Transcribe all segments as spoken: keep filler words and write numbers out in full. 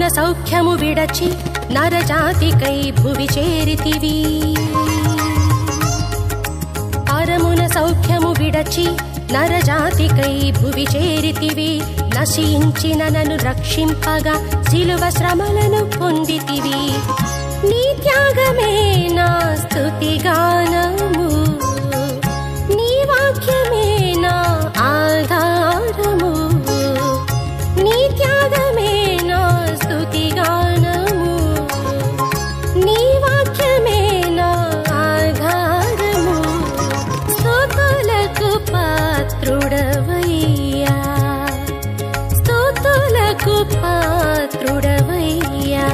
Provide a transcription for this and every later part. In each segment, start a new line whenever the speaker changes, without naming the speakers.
సౌఖ్యము విడచి నరజాతికై భువి చేరితివి పరమున సౌఖ్యము విడచి నరజాతికై భువి చేరితివి నశించిన నన్ను రక్షింపగా శిలువ శ్రమలను పొందితివి నీ త్యాగమే నా స్తుతిగానము నీ వాక్యమే నా ఆధారము నీ త్యాగమే నా స్తుతిగానము నీ వాక్యమే నా ఆధారము స్తుతులకు పాత్రుడవయ్యా స్తుతులకు పాత్రుడవయ్యా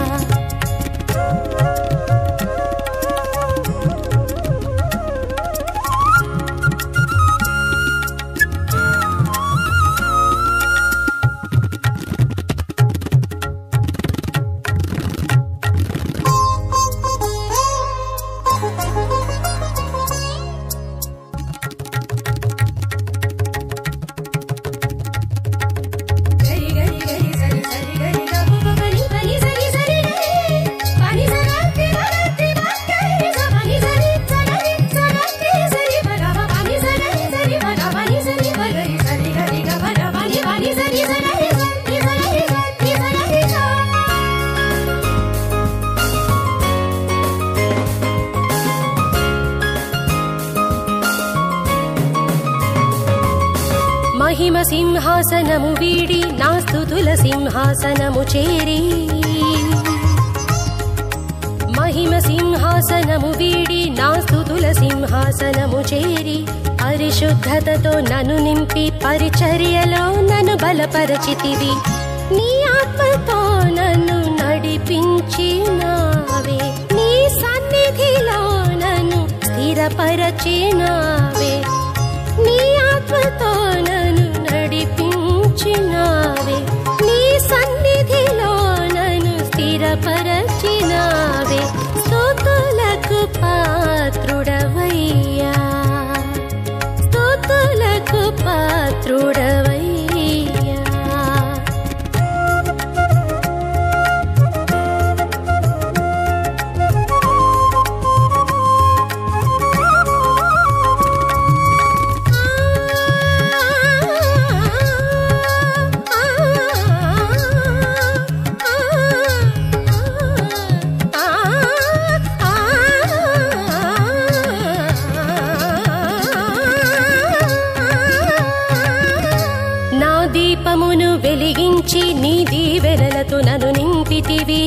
మహిమ సింహాసనము వీడి నా స్తుతుల సింహాసనము చేరి మహిమ సింహాసనము వీడి నా స్తుతుల సింహాసనము చేరి పరిశుద్ధతతో నన్ను నింపి పరిచర్యలో నన్ను బలపరచితివి నీ ఆత్మతో నన్ను నడిపించినావే నీ సన్నిధిలో నన్ను స్థిరపరచినావే నీ ఆత్మతో నన్ను నడిపించినావే నీ సన్నిధిలో నన్ను స్థిరపరచినావే స్తుతులకు పాత్రుడవయ్యా స్తుతులకు పాత్రుడవయ్యా దీపమును వెలిగించి నీ దీవెనలతో నన్ను నింపితివి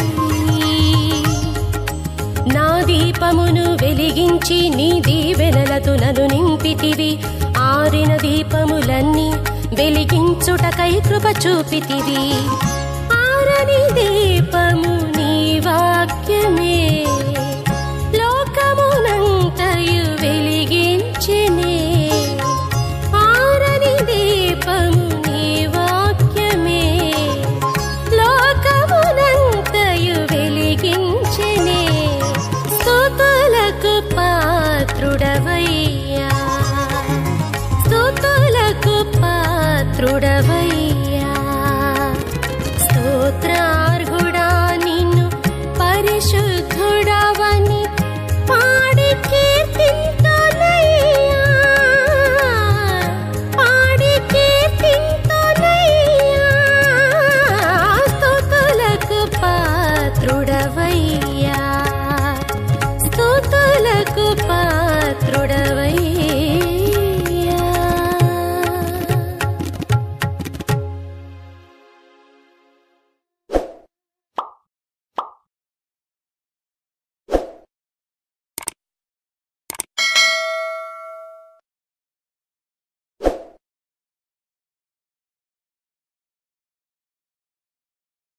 నా దీపమును వెలిగించి నీ దీవెనలతో నన్ను నింపితివి ఆరిన దీపములన్నీ వెలిగించుటకై కృప చూపితివి ఆరని దీపము నీ వాక్యమే లోకమునంతయు వెలిగించెనే ఆరని దీపము నీ వాక్యమే లోకమునంతయు వెలిగించెనే స్తుతులకు పాత్రుడవయ్యా స్తుతులకు పాత్రుడవయ్యా స్తోత్రా